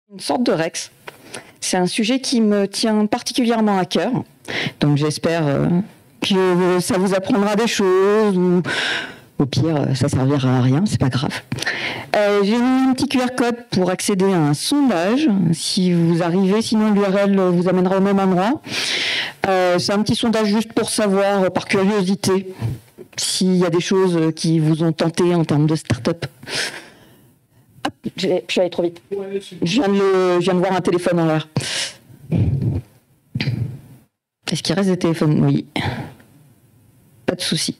Une sorte de Rex. C'est un sujet qui me tient particulièrement à cœur. Donc j'espère que ça vous apprendra des choses ou au pire, ça servira à rien, c'est pas grave. J'ai mis un petit QR code pour accéder à un sondage. Si vous arrivez, sinon l'URL vous amènera au même endroit. C'est un petit sondage juste pour savoir, par curiosité, s'il y a des choses qui vous ont tenté en termes de start-up. Hop, je suis allée trop vite. Je viens de voir un téléphone en l'air. Est-ce qu'il reste des téléphones? Oui. Pas de souci.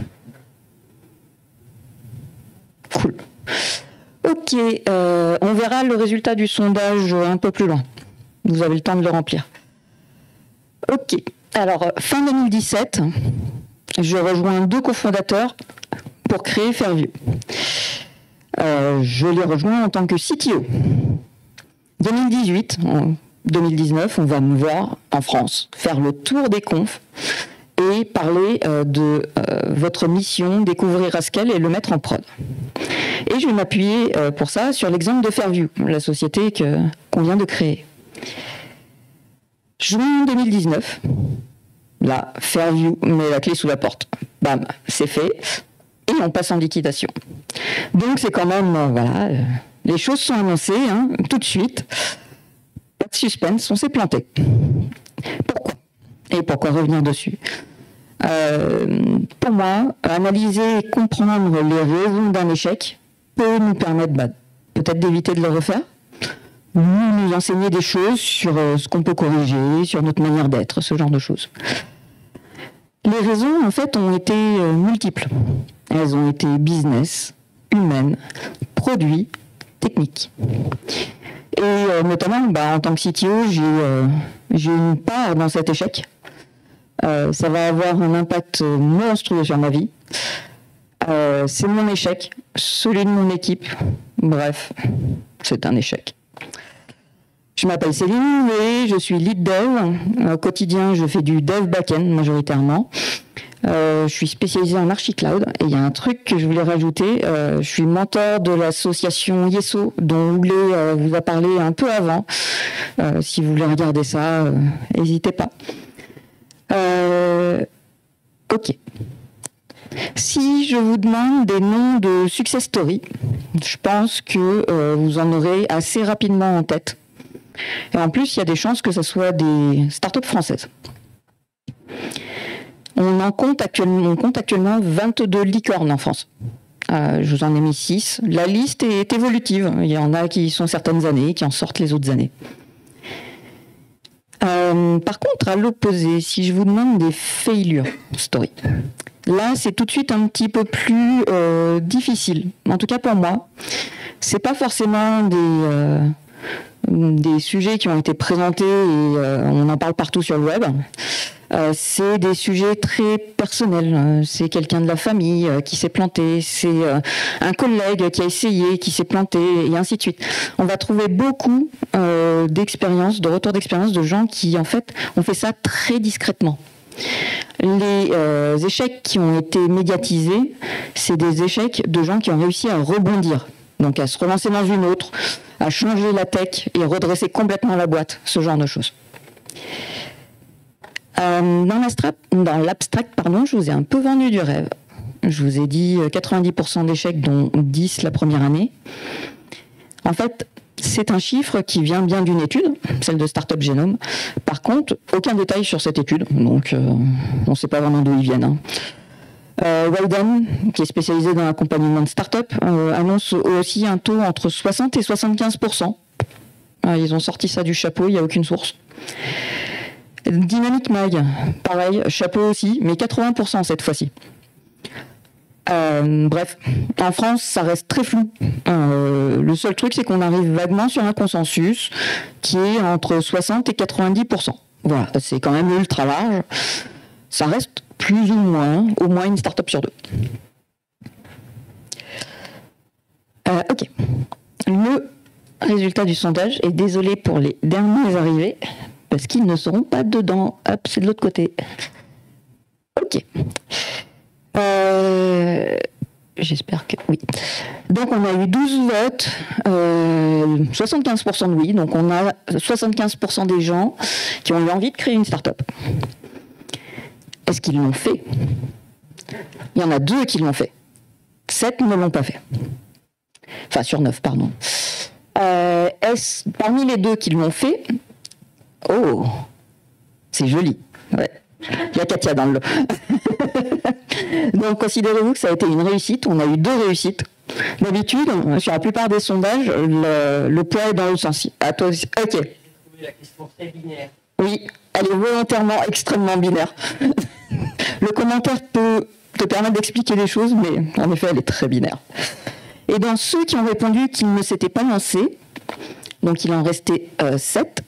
Cool. Ok, on verra le résultat du sondage un peu plus loin. Vous avez le temps de le remplir. Ok, alors fin 2017, je rejoins 2 cofondateurs pour créer Fairview. Je les rejoins en tant que CTO. 2018, en 2019, on va me voir en France, faire le tour des confs et parler de votre mission, découvrir Haskell et le mettre en prod. Et je vais m'appuyer pour ça sur l'exemple de Fairview, la société qu'on vient de créer. Juin 2019, là, Fairview met la clé sous la porte. Bam, c'est fait. Et on passe en liquidation. Donc c'est quand même, voilà, les choses sont annoncées, hein, tout de suite. Pas de suspense, on s'est planté. Pourquoi? Et pourquoi revenir dessus? Pour moi, analyser et comprendre les raisons d'un échec peut nous permettre peut-être d'éviter de le refaire, ou nous enseigner des choses sur ce qu'on peut corriger, sur notre manière d'être, ce genre de choses. Les raisons, en fait, ont été multiples. Elles ont été business, humaines, produits, techniques. Et notamment, en tant que CTO, j'ai une part dans cet échec. Ça va avoir un impact monstrueux sur ma vie. C'est mon échec, celui de mon équipe. Bref, c'est un échec. Je m'appelle Céline et je suis lead dev. Au quotidien, je fais du dev back-end majoritairement. Je suis spécialisée en archi-cloud et il y a un truc que je voulais rajouter. Je suis mentor de l'association Yeso dont Oulé vous a parlé un peu avant. Si vous voulez regarder ça, n'hésitez pas. Ok. Si je vous demande des noms de success story, je pense que vous en aurez assez rapidement en tête. Et en plus, il y a des chances que ce soit des startups françaises. On compte actuellement 22 licornes en France. Je vous en ai mis 6. La liste est évolutive. Il y en a qui sont certaines années, qui en sortent les autres années. Par contre, à l'opposé, si je vous demande des failure stories, là, c'est tout de suite un petit peu plus difficile. En tout cas pour moi, c'est pas forcément des sujets qui ont été présentés et on en parle partout sur le web. C'est des sujets très personnels. C'est quelqu'un de la famille qui s'est planté, c'est un collègue qui a essayé, qui s'est planté, et ainsi de suite. On va trouver beaucoup d'expériences, de retours d'expérience de gens qui, en fait, ont fait ça très discrètement. Les échecs qui ont été médiatisés, c'est des échecs de gens qui ont réussi à rebondir, donc à se relancer dans une autre, à changer la tech et redresser complètement la boîte, ce genre de choses. Dans l'abstract, je vous ai un peu vendu du rêve. Je vous ai dit 90% d'échecs, dont 10 la première année. En fait, c'est un chiffre qui vient bien d'une étude, celle de Startup Genome. Par contre, aucun détail sur cette étude, donc on ne sait pas vraiment d'où ils viennent. Walden, qui est spécialisé dans l'accompagnement de start-up, annonce aussi un taux entre 60 et 75%. Ils ont sorti ça du chapeau, il n'y a aucune source. Dynamic Mag, pareil, chapeau aussi, mais 80% cette fois-ci. Bref, en France, ça reste très flou. Le seul truc, c'est qu'on arrive vaguement sur un consensus qui est entre 60 et 90%. Voilà, c'est quand même ultra large. Ça reste plus ou moins, au moins une start-up sur 2. Ok. Le résultat du sondage, et désolé pour les derniers arrivés, parce qu'ils ne seront pas dedans. Hop, c'est de l'autre côté. Ok. J'espère que oui. Donc on a eu 12 votes, 75% de oui, donc on a 75% des gens qui ont eu envie de créer une start-up. Est-ce qu'ils l'ont fait? Il y en a 2 qui l'ont fait. 7 ne l'ont pas fait. Enfin, sur 9, pardon. Parmi les 2 qui l'ont fait, oh, c'est joli. Ouais. Il y a Katia dans le lot. Donc, considérez-vous que ça a été une réussite. On a eu 2 réussites. D'habitude, sur la plupart des sondages, le poids est dans l'autre sens. À toi aussi. Ok. La question très binaire. Oui, elle est volontairement extrêmement binaire. Le commentaire peut te permettre d'expliquer les choses, mais en effet, elle est très binaire. Et dans ceux qui ont répondu qu'ils ne s'étaient pas lancés, donc il en restait 7,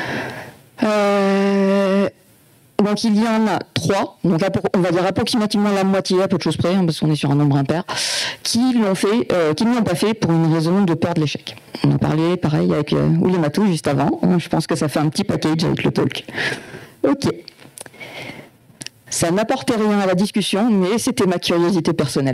donc il y en a 3, donc on va dire approximativement la moitié, à peu de choses près, hein, parce qu'on est sur un nombre impair, qui ne l'ont pas fait pour une raison de peur de l'échec. On a parlé, pareil, avec William Matou juste avant. Je pense que ça fait un petit package avec le talk. Ok. Ça n'apportait rien à la discussion, mais c'était ma curiosité personnelle.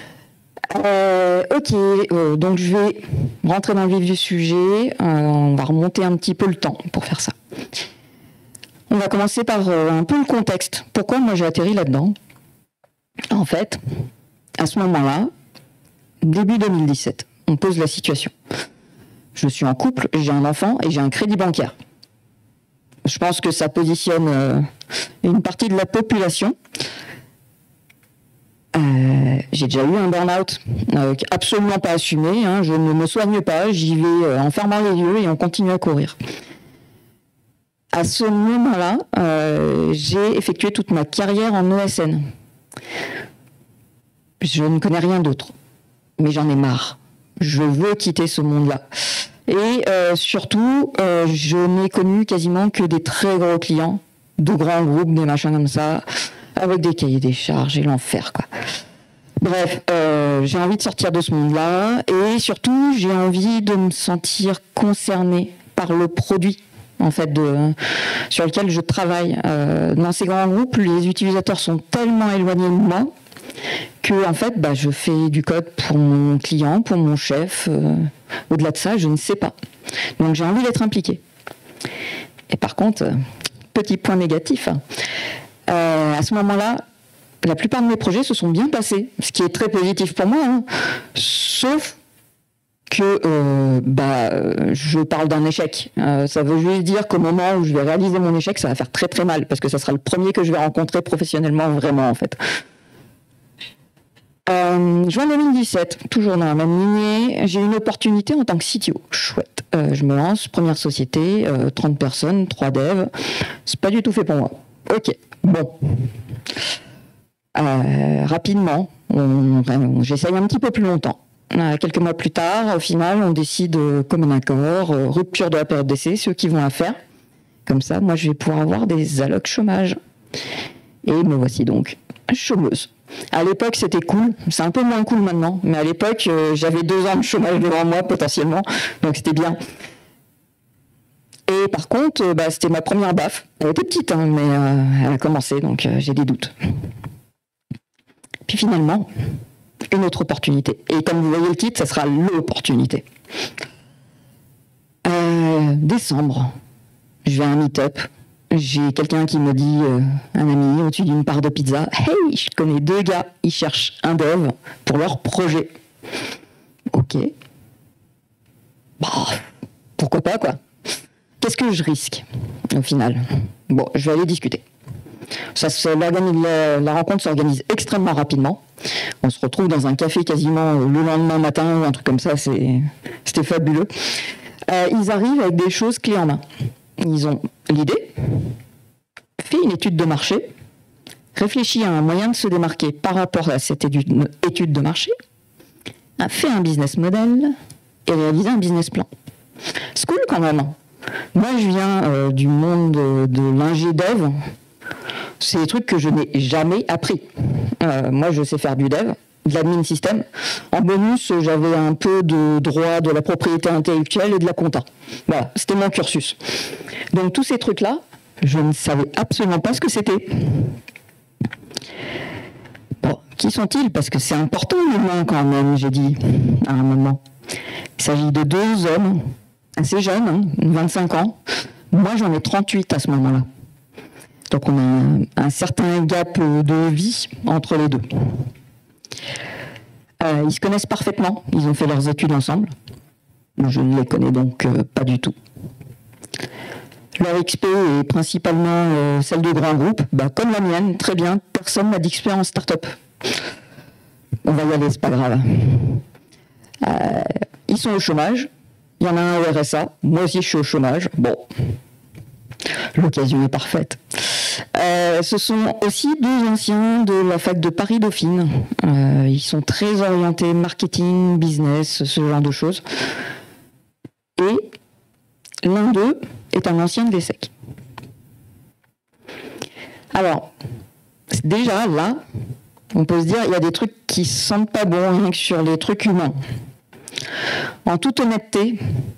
Ok, donc je vais rentrer dans le vif du sujet. On va remonter un petit peu le temps pour faire ça. On va commencer par un peu le contexte. Pourquoi moi j'ai atterri là-dedans? En fait, à ce moment-là, début 2017, on pose la situation. Je suis en couple, j'ai un enfant et j'ai un crédit bancaire. Je pense que ça positionne une partie de la population. J'ai déjà eu un burn-out absolument pas assumé. Hein, je ne me soigne pas, j'y vais en fermant les yeux et on continue à courir. À ce moment-là, j'ai effectué toute ma carrière en ESN. Je ne connais rien d'autre, mais j'en ai marre. Je veux quitter ce monde-là. Et surtout, je n'ai connu quasiment que des très gros clients, de grands groupes, des machins comme ça, avec des cahiers des charges et l'enfer, quoi. Bref, j'ai envie de sortir de ce monde-là et surtout, j'ai envie de me sentir concernée par le produit en fait, sur lequel je travaille. Dans ces grands groupes, les utilisateurs sont tellement éloignés de moi que en fait, je fais du code pour mon client, pour mon chef. Au-delà de ça, je ne sais pas. Donc j'ai envie d'être impliquée. Et par contre, petit point négatif, à ce moment-là, la plupart de mes projets se sont bien passés, ce qui est très positif pour moi, hein, sauf que je parle d'un échec. Ça veut juste dire qu'au moment où je vais réaliser mon échec, ça va faire très très mal, parce que ça sera le premier que je vais rencontrer professionnellement, vraiment, en fait. Juin 2017, toujours dans la même lignée, j'ai une opportunité en tant que CTO. Chouette. Je me lance, première société, 30 personnes, 3 devs. C'est pas du tout fait pour moi. Ok, bon. Rapidement, j'essaye un petit peu plus longtemps. Quelques mois plus tard, au final, on décide comme un accord, rupture de la période d'essai, ceux qui vont la faire. Comme ça, moi, je vais pouvoir avoir des allocs chômage. Et me voici donc chômeuse. À l'époque, c'était cool. C'est un peu moins cool maintenant. Mais à l'époque, j'avais 2 ans de chômage devant moi, potentiellement. Donc, c'était bien. Et par contre, c'était ma première baffe. Elle était petite, hein, mais elle a commencé, donc j'ai des doutes. Puis finalement, une autre opportunité. Et comme vous voyez le titre, ça sera l'opportunité. Décembre, je vais à un meet-up. J'ai quelqu'un qui me dit, un ami, au-dessus d'une part de pizza, « Hey, je connais 2 gars, ils cherchent un dev pour leur projet. » Ok. Pourquoi pas, quoi. Qu'est-ce que je risque, au final? Bon, je vais aller discuter. La rencontre s'organise extrêmement rapidement. On se retrouve dans un café quasiment le lendemain matin, ou un truc comme ça, c'était fabuleux. Ils arrivent avec des choses clés en main. Ils ont l'idée, fait une étude de marché, réfléchi à un moyen de se démarquer par rapport à cette étude de marché, a fait un business model et réalisé un business plan. C'est cool quand même. Moi, je viens du monde de l'ingé dev. C'est des trucs que je n'ai jamais appris. Moi, je sais faire du dev, de l'admin système. En bonus, j'avais un peu de droit de la propriété intellectuelle et de la compta. Voilà, c'était mon cursus. Donc, tous ces trucs-là, je ne savais absolument pas ce que c'était. Bon, Qui sont-ils? Parce que c'est important l'humain quand même, j'ai dit à un moment. Il s'agit de deux hommes, assez jeunes, hein, 25 ans. Moi, j'en ai 38 à ce moment-là. Donc on a un certain gap de vie entre les deux. Ils se connaissent parfaitement, ils ont fait leurs études ensemble. Je ne les connais donc pas du tout. Leur XP est principalement celle de grands groupes, comme la mienne, très bien, personne n'a d'XP en start-up. On va y aller, c'est pas grave. Ils sont au chômage, il y en a un au RSA, moi aussi je suis au chômage, bon, l'occasion est parfaite. Ce sont aussi deux anciens de la fac de Paris-Dauphine, ils sont très orientés marketing, business, ce genre de choses. Et l'un d'eux est un ancien de l'ESSEC. Alors, déjà là, on peut se dire, il y a des trucs qui sentent pas bon rien que sur les trucs humains. En toute honnêteté,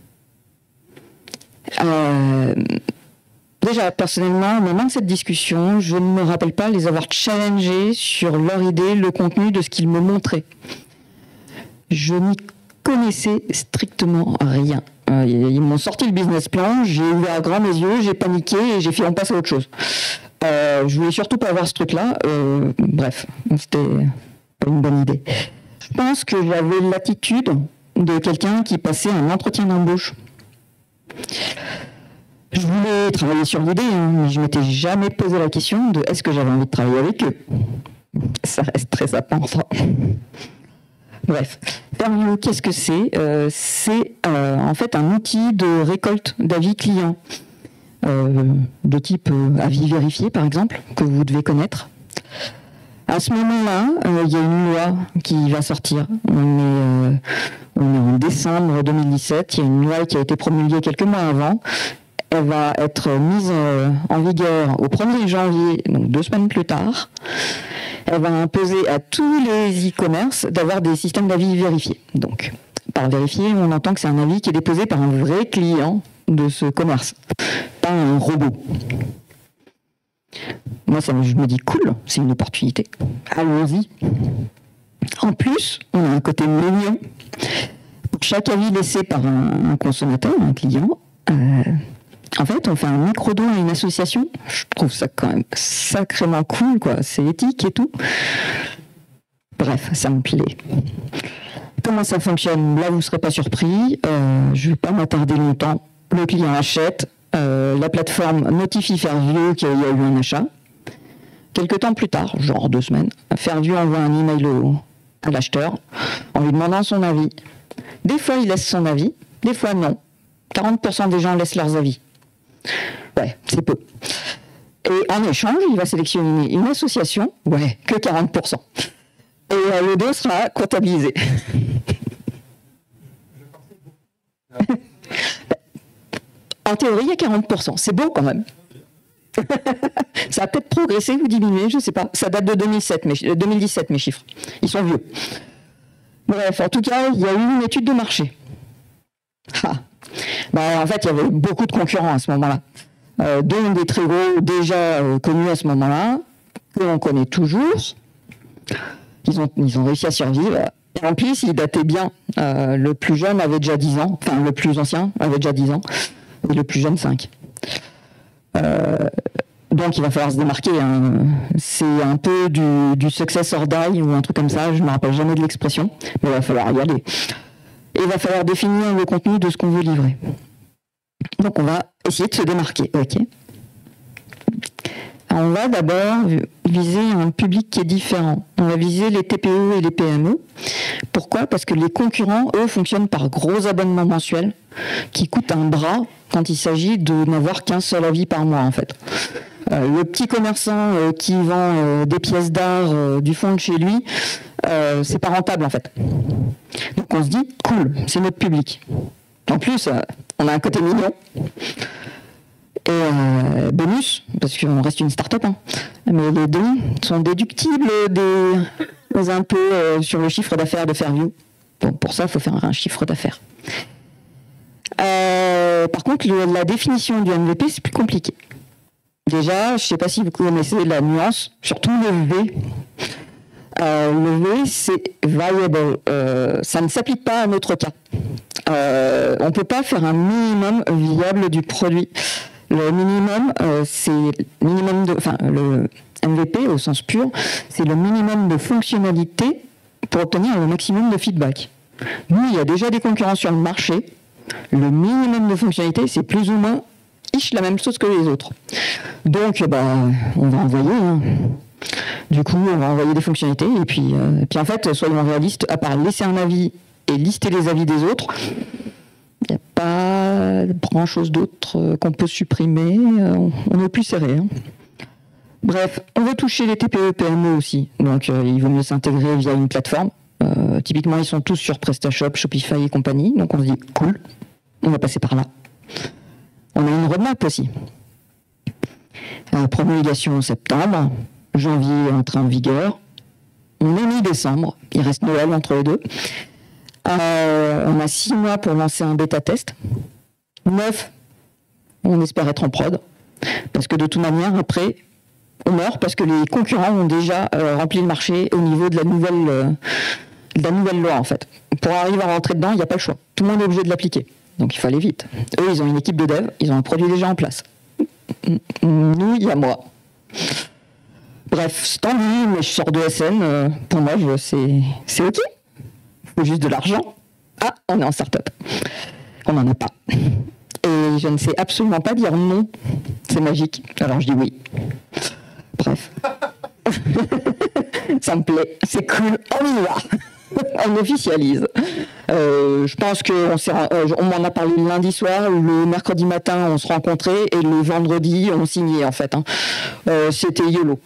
déjà personnellement, au moment de cette discussion, je ne me rappelle pas les avoir challengés sur leur idée, le contenu de ce qu'ils me montraient. Je n'y connaissais strictement rien. Ils m'ont sorti le business plan, j'ai ouvert à grand mes yeux, j'ai paniqué et j'ai fait on passe à autre chose. Je voulais surtout pas avoir ce truc-là. Bref, c'était pas une bonne idée. Je pense que j'avais l'attitude de quelqu'un qui passait un entretien d'embauche. Je voulais travailler sur l'idée, mais je m'étais jamais posé la question de est-ce que j'avais envie de travailler avec eux. Ça reste très sapin, ça. Bref, Fairview, qu'est-ce que c'est? C'est en fait un outil de récolte d'avis clients, de type avis vérifié par exemple, que vous devez connaître. À ce moment-là, il y a une loi qui va sortir. On est en décembre 2017, il y a une loi qui a été promulguée quelques mois avant. Elle va être mise en vigueur au 1er janvier, donc 2 semaines plus tard. Elle va imposer à tous les e-commerce d'avoir des systèmes d'avis vérifiés. Donc, par vérifié, on entend que c'est un avis qui est déposé par un vrai client de ce commerce, pas un robot. Moi, je me dis cool, c'est une opportunité. Allons-y. En plus, on a un côté mignon. Pour chaque avis laissé par un consommateur, un client, en fait, on fait un micro-don à une association. Je trouve ça quand même sacrément cool, quoi. C'est éthique et tout. Bref, ça me plaît. Comment ça fonctionne? Là, vous ne serez pas surpris. Je ne vais pas m'attarder longtemps. Le client achète. La plateforme notifie Fairview qu'il y a eu un achat. Quelques temps plus tard, genre 2 semaines, Fairview envoie un email à l'acheteur en lui demandant son avis. Des fois, il laisse son avis. Des fois, non. 40% des gens laissent leurs avis. Ouais, c'est peu. Et en échange, il va sélectionner une association, ouais, que 40%. Et le dos sera comptabilisé. En théorie, il y a 40%. C'est beau quand même. Ça a peut-être progressé ou diminué, je ne sais pas. Ça date de 2017, mes chiffres. Ils sont vieux. Bref, en tout cas, il y a eu une étude de marché. En fait, il y avait beaucoup de concurrents à ce moment-là, dont des très gros déjà connus à ce moment-là, que l'on connaît toujours. Ils ont réussi à survivre. Et en plus, ils dataient bien. Le plus jeune avait déjà 10 ans, enfin le plus ancien avait déjà 10 ans, et le plus jeune 5. Donc il va falloir se démarquer. C'est un peu du success or die ou un truc comme ça, je ne me rappelle jamais de l'expression, mais il va falloir y aller. Et il va falloir définir le contenu de ce qu'on veut livrer. Donc on va essayer de se démarquer. Ok. Alors, on va d'abord viser un public qui est différent. On va viser les TPE et les PME. Pourquoi? Parce que les concurrents, eux, fonctionnent par gros abonnements mensuels qui coûtent un bras quand il s'agit de n'avoir qu'un seul avis par mois, en fait. Le petit commerçant qui vend des pièces d'art du fond de chez lui, c'est pas rentable, en fait. Donc on se dit, cool, c'est notre public. En plus, on a un côté mignon. Et bonus, parce qu'on reste une start-up, mais les dons sont déductibles des impôts sur le chiffre d'affaires de Fairview. Donc pour ça, il faut faire un chiffre d'affaires. Par contre, la définition du MVP, c'est plus compliqué. Déjà, je ne sais pas si vous connaissez la nuance, surtout le V. Le V, c'est viable. Ça ne s'applique pas à notre cas. On ne peut pas faire un minimum viable du produit. Le minimum, c'est minimum le MVP au sens pur, c'est le minimum de fonctionnalité pour obtenir le maximum de feedback. Nous, il y a déjà des concurrents sur le marché. Le minimum de fonctionnalité, c'est plus ou moins la même chose que les autres. Donc, on va envoyer. Hein. Du coup, on va envoyer des fonctionnalités. Et puis en fait, soyons réalistes, à part laisser un avis et lister les avis des autres, il n'y a pas grand-chose d'autre qu'on peut supprimer. On est plus serré. Hein. Bref, on veut toucher les TPE, PME aussi. Donc, il vaut mieux s'intégrer via une plateforme. Typiquement, ils sont tous sur PrestaShop, Shopify et compagnie. Donc, on se dit, cool, on va passer par là. On a une roadmap aussi. Promulgation en septembre, janvier entrée en vigueur. On est mi-décembre, il reste Noël entre les deux. On a 6 mois pour lancer un bêta-test. 9, on espère être en prod. Parce que de toute manière, après, on meurt parce que les concurrents ont déjà rempli le marché au niveau de la nouvelle loi, en fait. Pour arriver à rentrer dedans, il n'y a pas le choix. Tout le monde est obligé de l'appliquer. Donc il faut aller vite. Eux, ils ont une équipe de dev, ils ont un produit déjà en place. Nous, il y a moi. Bref, c'est tendu, mais je sors de SN. Pour moi, c'est OK. Il faut juste de l'argent. Ah, on est en start-up. On n'en a pas. Et je ne sais absolument pas dire non. C'est magique. Alors je dis oui. Bref. Ça me plaît. C'est cool. On y va. On officialise. Je pense qu'on m'en a parlé le lundi soir, le mercredi matin on se rencontrait et le vendredi on signait en fait. Hein. C'était YOLO.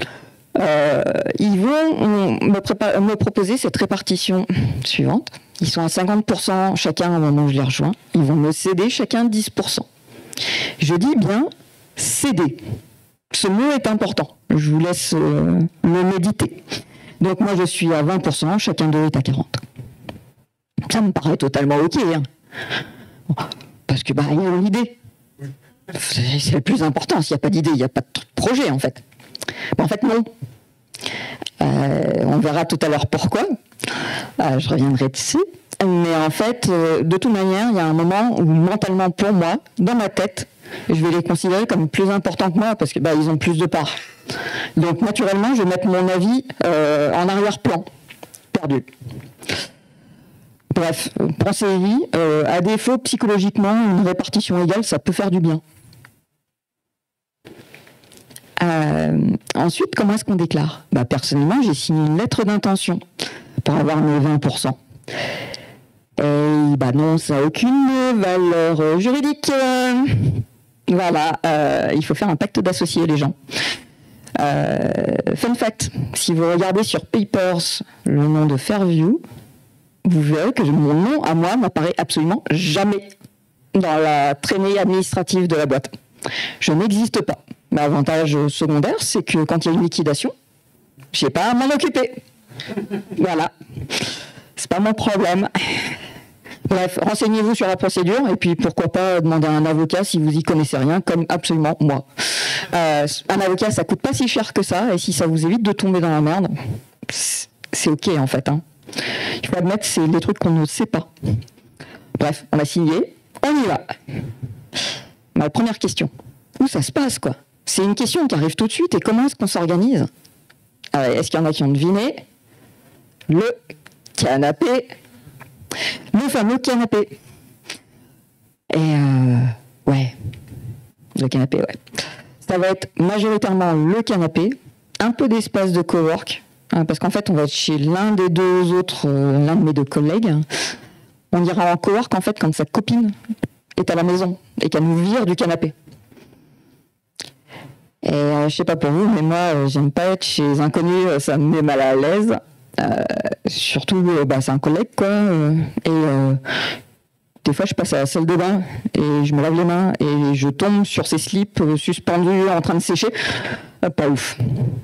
Ils vont me proposer cette répartition suivante. Ils sont à 50% chacun au moment où je les rejoins. Ils vont me céder chacun 10%. Je dis bien céder. Ce mot est important. Je vous laisse le méditer. Donc moi je suis à 20%, chacun d'eux est à 40%. Ça me paraît totalement OK. Hein. Parce que ils ont l'idée. C'est le plus important. S'il n'y a pas d'idée, il n'y a pas de projet en fait. En fait non. On verra tout à l'heure pourquoi. Je reviendrai dessus. Mais en fait, de toute manière, il y a un moment où mentalement pour moi, dans ma tête, je vais les considérer comme plus importants que moi parce que ils ont plus de parts. Donc naturellement, je vais mettre mon avis en arrière-plan, perdu. Bref, pensez-y, à défaut, psychologiquement, une répartition égale, ça peut faire du bien. Ensuite, comment est-ce qu'on déclare ? Personnellement, j'ai signé une lettre d'intention pour avoir mes 20%. Et non, ça n'a aucune valeur juridique. Voilà, il faut faire un pacte d'associer les gens. Fun fact, si vous regardez sur Papers le nom de Fairview, vous verrez que mon nom à moi n'apparaît absolument jamais dans la traînée administrative de la boîte. Je n'existe pas. L'avantage secondaire, c'est que quand il y a une liquidation, je n'ai pas à m'en occuper. Voilà. C'est pas mon problème. Bref, renseignez-vous sur la procédure et puis pourquoi pas demander à un avocat si vous y connaissez rien, comme absolument moi. Un avocat, ça coûte pas si cher que ça et si ça vous évite de tomber dans la merde, c'est OK en fait. Hein. Il faut admettre, c'est des trucs qu'on ne sait pas. Bref, on a signé, on y va. Ma première question, où ça se passe quoi ? C'est une question qui arrive tout de suite et comment est-ce qu'on s'organise ? Est-ce qu'il y en a qui ont deviné ? Le canapé. Le fameux canapé. Et ouais, le canapé, ouais. Ça va être majoritairement le canapé, un peu d'espace de cowork, parce qu'en fait, on va être chez l'un des deux autres, l'un de mes deux collègues. On ira en cowork, en fait, quand sa copine est à la maison et qu'elle nous vire du canapé. Et je sais pas pour vous, mais moi, j'aime pas être chez inconnus, ça me met mal à l'aise. Surtout, c'est un collègue, quoi. Des fois, je passe à la salle de bain et je me lave les mains et je tombe sur ces slips suspendus en train de sécher. Pas ouf.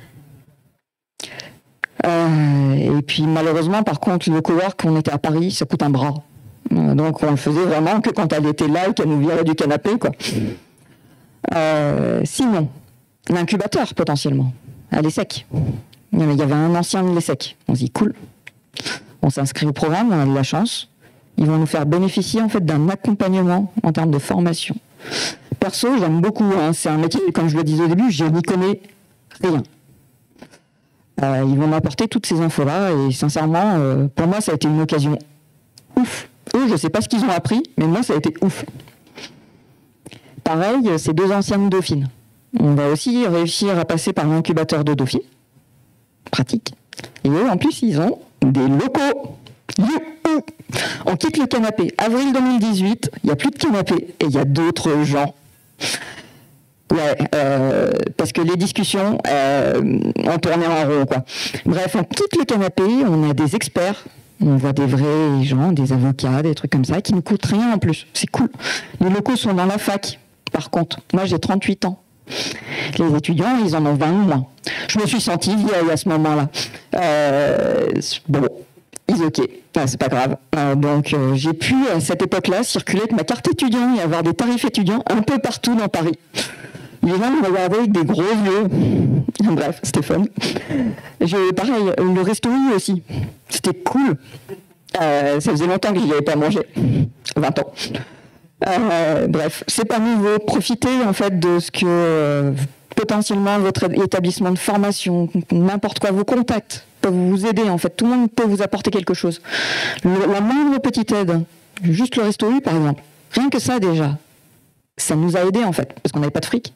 Et puis, malheureusement, par contre, le cowork, on était à Paris, ça coûte un bras. Donc, on le faisait vraiment que quand elle était là et qu'elle nous virait du canapé, quoi. Sinon, l'incubateur, potentiellement. Elle est sec. Il y avait un ancien de l'ESSEC. On se dit cool. On s'inscrit au programme, on a de la chance. Ils vont nous faire bénéficier en fait d'un accompagnement en termes de formation. Perso, j'aime beaucoup. Hein. C'est un métier, comme je le disais au début, je n'y connais rien. Ils vont m'apporter toutes ces infos-là et sincèrement, pour moi, ça a été une occasion ouf. Eux, je ne sais pas ce qu'ils ont appris, mais moi, ça a été ouf. Pareil, ces 2 anciennes dauphines. On va aussi réussir à passer par l'incubateur de Dauphier. Pratique. Et eux, en plus, ils ont des locaux. Youhou! On quitte le canapé. Avril 2018, il n'y a plus de canapé et il y a d'autres gens. Ouais, parce que les discussions ont tourné en rond, quoi. Bref, on quitte le canapé, on a des experts, on voit des vrais gens, des avocats, des trucs comme ça, qui ne coûtent rien en plus. C'est cool. Les locaux sont dans la fac, par contre. Moi, j'ai 38 ans. Les étudiants, ils en ont 20 ou moins. Je me suis sentie vieille à ce moment-là. Bon, ils ok, c'est pas grave. Donc, j'ai pu, à cette époque-là, circuler avec ma carte étudiant et avoir des tarifs étudiants un peu partout dans Paris. Les gens me regardaient avec des gros yeux. Bref, c'était fun. Pareil, le resto aussi. C'était cool. Ça faisait longtemps que je n'y avais pas mangé. 20 ans. Bref, c'est pas nouveau. Profitez en fait de ce que potentiellement votre établissement de formation, n'importe quoi, vos contacts peuvent vous aider. En fait, tout le monde peut vous apporter quelque chose. La moindre petite aide, juste le resto U par exemple. Rien que ça déjà, ça nous a aidés en fait, parce qu'on n'avait pas de fric.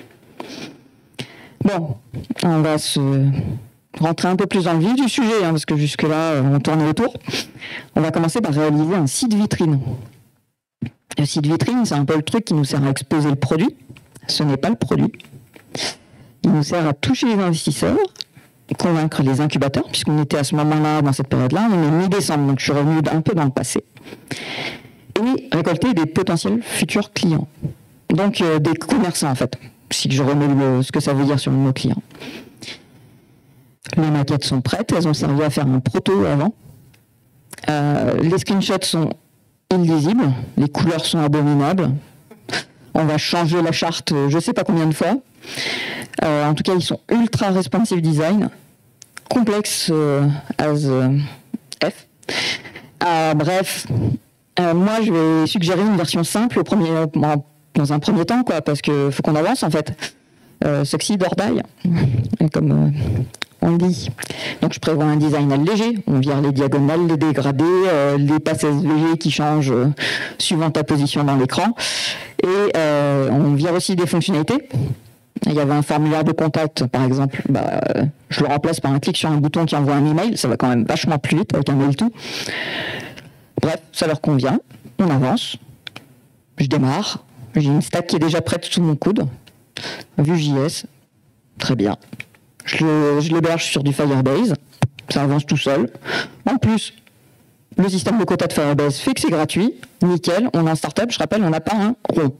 Bon, on va se rentrer un peu plus dans le vif du sujet, hein, parce que jusque-là, on tourne autour. On va commencer par réaliser un site vitrine. Le site vitrine, c'est un peu le truc qui nous sert à exposer le produit. Ce n'est pas le produit. Il nous sert à toucher les investisseurs, convaincre les incubateurs, puisqu'on était à ce moment-là, dans cette période-là, on est mi-décembre, donc je suis revenu un peu dans le passé, et récolter des potentiels futurs clients. Donc des commerçants, en fait, si je remets ce que ça veut dire sur le mot client. Les maquettes sont prêtes, elles ont servi à faire un proto avant. Les screenshots sont illisibles, les couleurs sont abominables. On va changer la charte je ne sais pas combien de fois. En tout cas, ils sont ultra responsive design, complexe as F. Bref, moi je vais suggérer une version simple dans un premier temps, quoi, parce qu'il faut qu'on avance en fait. Sexy or die, comme on le dit. Donc je prévois un design léger, on vire les diagonales, les dégradés, les passes SVG qui changent suivant ta position dans l'écran. Et on vire aussi des fonctionnalités. Il y avait un formulaire de contact, par exemple, je le remplace par un clic sur un bouton qui envoie un email, ça va quand même vachement plus vite avec un mail tout. Bref, ça leur convient, on avance, je démarre, j'ai une stack qui est déjà prête sous mon coude, Vue.js, très bien. Je l'héberge sur du Firebase, ça avance tout seul. En plus, le système de quota de Firebase fait que c'est gratuit, nickel, on est en startup, je rappelle, on n'a pas un rond.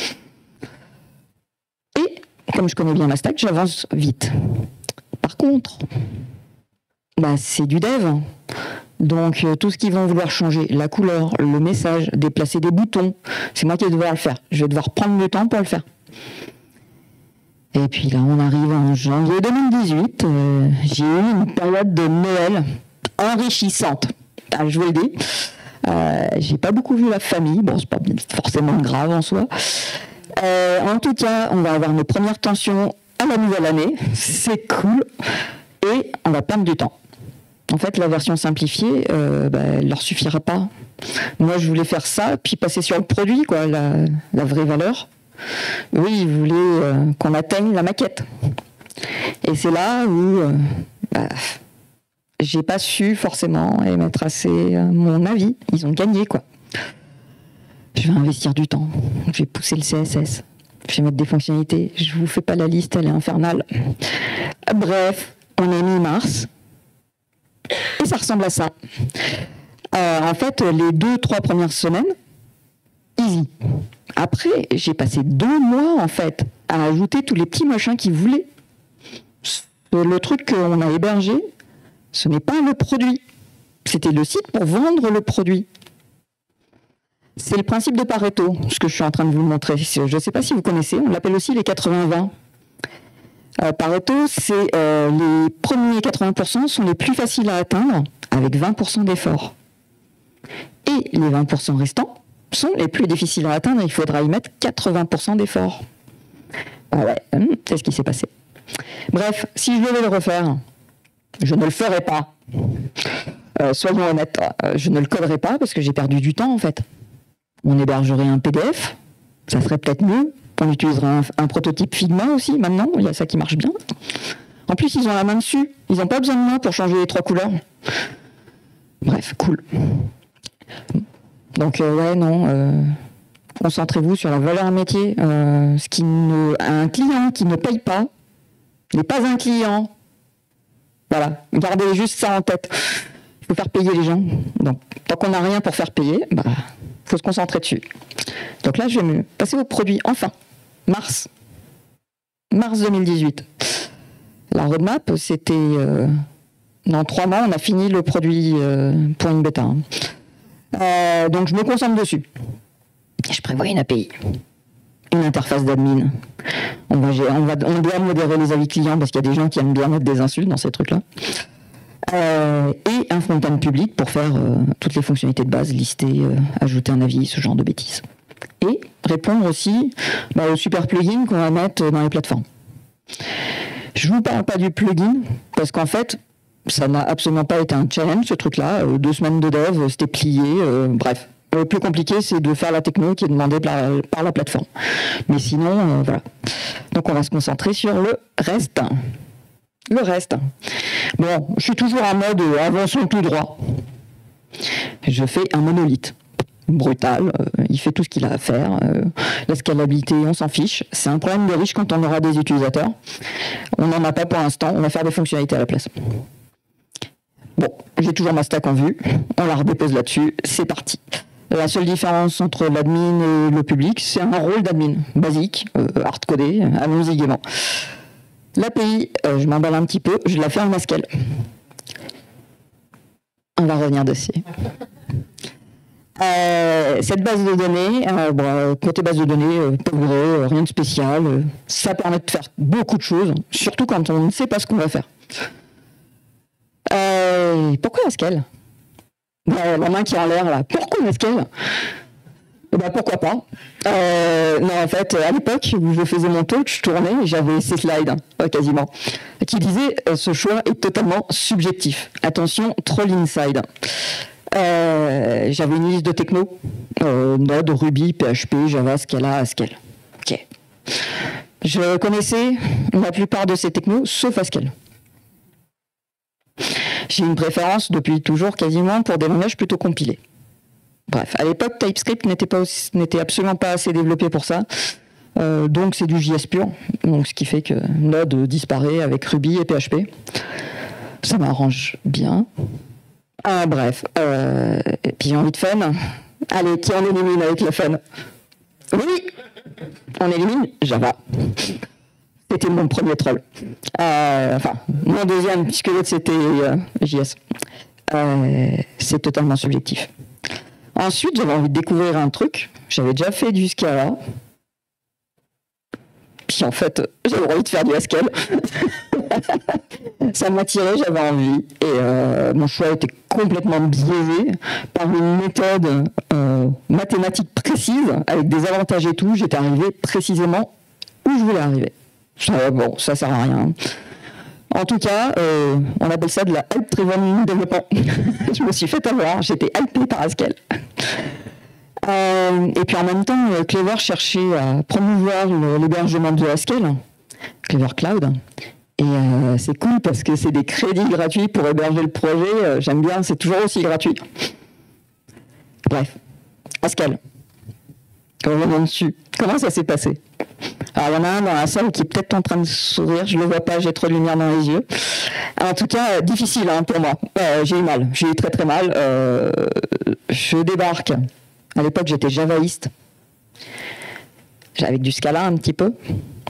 Et, comme je connais bien ma stack, j'avance vite. Par contre, c'est du dev. Donc, tout ce qu'ils vont vouloir changer, la couleur, le message, déplacer des boutons, c'est moi qui vais devoir le faire. Je vais devoir prendre le temps pour le faire. Et puis là, on arrive en janvier 2018. J'ai eu une période de Noël enrichissante. Je vous le dis. J'ai pas beaucoup vu la famille. Bon, c'est pas forcément grave en soi. En tout cas, on va avoir nos premières tensions à la nouvelle année. C'est cool. Et on va perdre du temps. En fait, la version simplifiée, elle leur suffira pas. Moi, je voulais faire ça, puis passer sur le produit, quoi, la vraie valeur. Oui, ils voulaient qu'on atteigne la maquette. Et c'est là où j'ai pas su forcément émettre assez mon avis. Ils ont gagné, quoi. Je vais investir du temps. Je vais pousser le CSS. Je vais mettre des fonctionnalités. Je vous fais pas la liste, elle est infernale. Bref, on est mi-mars. Et ça ressemble à ça. En fait, les 2-3 premières semaines, easy. Après, j'ai passé 2 mois, en fait, à ajouter tous les petits machins qu'ils voulaient. Le truc qu'on a hébergé, ce n'est pas le produit. C'était le site pour vendre le produit. C'est le principe de Pareto, ce que je suis en train de vous montrer. Je ne sais pas si vous connaissez, on l'appelle aussi les 80-20. Pareto, c'est les premiers 80% sont les plus faciles à atteindre avec 20% d'effort. Et les 20% restants sont les plus difficiles à atteindre, il faudra y mettre 80% d'effort. Ouais, c'est ce qui s'est passé. Bref, si je devais le refaire, je ne le ferais pas. Soyons honnêtes, je ne le coderais pas parce que j'ai perdu du temps en fait. On hébergerait un PDF, ça serait peut-être mieux. On utiliserait un prototype Figma aussi maintenant, il y a ça qui marche bien. En plus, ils ont la main dessus, ils n'ont pas besoin de moi pour changer les 3 couleurs. Bref, cool. Donc ouais, non, concentrez-vous sur la valeur métier. Un client qui ne paye pas n'est pas un client. Voilà, gardez juste ça en tête. Il faut faire payer les gens. Donc, tant qu'on n'a rien pour faire payer, faut se concentrer dessus. Donc là, je vais me passer au produit. Enfin, mars 2018. La roadmap, c'était... dans 3 mois, on a fini le produit pour une bêta. Donc, je me concentre dessus. Je prévois une API. Une interface d'admin. On doit modérer les avis clients parce qu'il y a des gens qui aiment bien mettre des insultes dans ces trucs-là. Et un front-end public pour faire toutes les fonctionnalités de base, lister, ajouter un avis, ce genre de bêtises. Et répondre aussi aux super plugins qu'on va mettre dans les plateformes. Je ne vous parle pas du plugin parce qu'en fait, ça n'a absolument pas été un challenge, ce truc-là. 2 semaines de dev, c'était plié, bref. Le plus compliqué, c'est de faire la techno qui est demandée par la plateforme. Mais sinon, voilà. Donc, on va se concentrer sur le reste. Le reste. Bon, je suis toujours en mode avançons tout droit. Je fais un monolithe. Brutal, il fait tout ce qu'il a à faire. La scalabilité, on s'en fiche. C'est un problème de riche quand on aura des utilisateurs. On n'en a pas pour l'instant, on va faire des fonctionnalités à la place. Bon, j'ai toujours ma stack en vue. On la redépose là-dessus, c'est parti. La seule différence entre l'admin et le public, c'est un rôle d'admin basique, hard-codé, allons-y gaiement. L'API, je m'emballe un petit peu, je la fais en Haskell. On va revenir dessus. Cette base de données, côté base de données, pauvre, rien de spécial, ça permet de faire beaucoup de choses, surtout quand on ne sait pas ce qu'on va faire. Pourquoi Haskell ? La main qui est en l'air là, pourquoi Haskell ? Pourquoi pas. Non, en fait, à l'époque où je faisais mon talk, je tournais et j'avais ces slides, quasiment, qui disaient ce choix est totalement subjectif. Attention, troll inside. J'avais une liste de techno, Node, Ruby, PHP, Java, Scala, Haskell. Ok. Je connaissais la plupart de ces technos, sauf Haskell. J'ai une préférence depuis toujours quasiment pour des langages plutôt compilés. Bref, à l'époque, TypeScript n'était absolument pas assez développé pour ça. Donc c'est du JS pur, donc ce qui fait que Node disparaît avec Ruby et PHP. Ça m'arrange bien. Bref, et puis j'ai envie de fun. Allez, qui en élimine avec le fun ? Oui, on élimine Java. C'était mon premier troll. Enfin, mon deuxième, puisque l'autre c'était JS. C'est totalement subjectif. Ensuite, j'avais envie de découvrir un truc. J'avais déjà fait du Scala. Puis en fait, j'avais envie de faire du Haskell. Ça m'attirait, j'avais envie. Et mon choix était complètement biaisé par une méthode mathématique précise, avec des avantages et tout. J'étais arrivé précisément où je voulais arriver. Bon, ça sert à rien. En tout cas, on appelle ça de la hype-driven développement. Je me suis fait avoir, j'étais hypé par Haskell. Et puis en même temps, Clever cherchait à promouvoir l'hébergement de Haskell, Clever Cloud. Et c'est cool parce que c'est des crédits gratuits pour héberger le projet. J'aime bien, c'est toujours aussi gratuit. Bref, Haskell. Revenons dessus. Comment ça s'est passé ? Alors, il y en a un dans la salle qui est peut-être en train de sourire, je ne le vois pas, j'ai trop de lumière dans les yeux. En tout cas, difficile pour moi. J'ai eu mal, j'ai eu très très mal. Je débarque. À l'époque, j'étais javaïste. Avec du Scala un petit peu.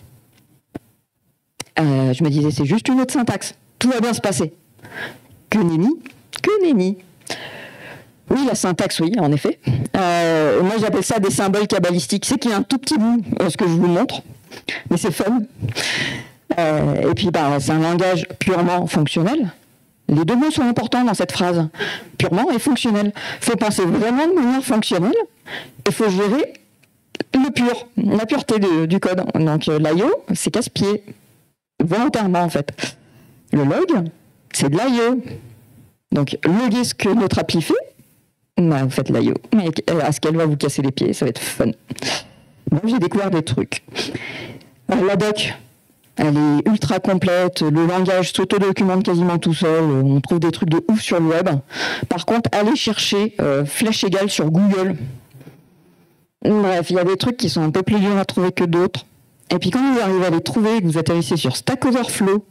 Je me disais, c'est juste une autre syntaxe. Tout va bien se passer. Que nenni. Oui, la syntaxe, oui, en effet. Moi, j'appelle ça des symboles cabalistiques. C'est qu'il y a un tout petit bout, ce que je vous montre, mais c'est fun. Et puis, c'est un langage purement fonctionnel. Les deux mots sont importants dans cette phrase, purement et fonctionnel. Il faut penser vraiment de manière fonctionnelle et il faut gérer le pur, la pureté du code. Donc l'IO, c'est casse-pied, volontairement en fait. Le log, c'est de l'IO. Donc loguer ce que notre appli fait, vous faites l'IO. Mais à ce qu'elle va vous casser les pieds, ça va être fun. Bon, j'ai découvert des trucs. La doc, elle est ultra complète, le langage s'auto-documente quasiment tout seul, on trouve des trucs de ouf sur le web. Par contre, allez chercher flèche égale sur Google. Bref, il y a des trucs qui sont un peu plus durs à trouver que d'autres. Et puis quand vous arrivez à les trouver et que vous atterrissez sur Stack Overflow,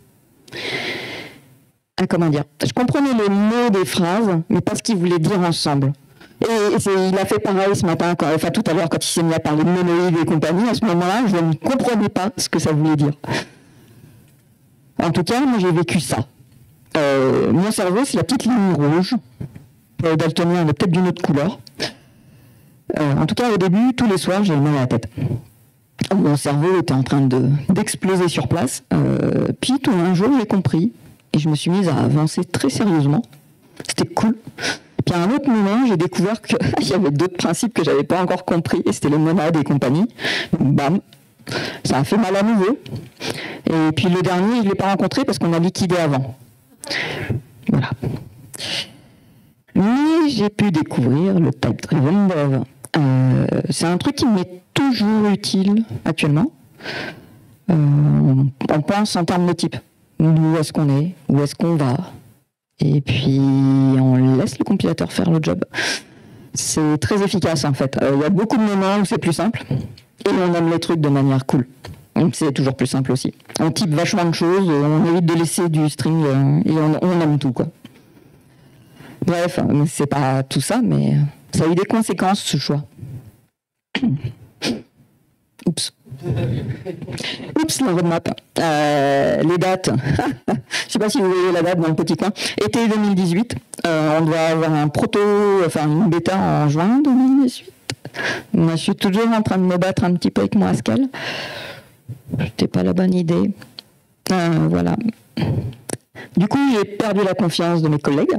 comment dire, je comprenais les mots des phrases, mais pas ce qu'ils voulaient dire ensemble. Et il a fait pareil ce matin, tout à l'heure, quand il s'est mis à parler de monoïdes et compagnie, à ce moment-là, je ne comprenais pas ce que ça voulait dire. En tout cas, moi j'ai vécu ça. Mon cerveau, c'est la petite ligne rouge. Daltonien, elle est peut-être d'une autre couleur. En tout cas, au début, tous les soirs, j'ai mal à la tête. Mon cerveau était en train d'exploser sur place. Puis tout un jour, j'ai compris. Et je me suis mise à avancer très sérieusement. C'était cool. Puis à un autre moment, j'ai découvert qu'il y avait d'autres principes que je n'avais pas encore compris. Et c'était les monades et compagnie. Bam, ça a fait mal à nouveau. Et puis le dernier, je ne l'ai pas rencontré parce qu'on a liquidé avant. Voilà. Mais j'ai pu découvrir le Type Driven Dev. C'est un truc qui m'est toujours utile actuellement. On pense en termes de type. Où est-ce qu'on est? Où est-ce qu'on va? Et puis on laisse le compilateur faire le job. C'est très efficace en fait. Il y a beaucoup de moments où c'est plus simple. Et on aime les trucs de manière cool. C'est toujours plus simple aussi. On type vachement de choses, on évite de laisser du string et on aime tout, quoi. Bref, c'est pas tout ça, mais ça a eu des conséquences, ce choix. Oups. Oups, la roadmap. Les dates. Je sais pas si vous voyez la date dans le petit coin. Été 2018. On doit avoir une bêta en juin 2018. Moi, je suis toujours en train de me battre un petit peu avec mon Haskell. C'était pas la bonne idée. Voilà. Du coup, j'ai perdu la confiance de mes collègues.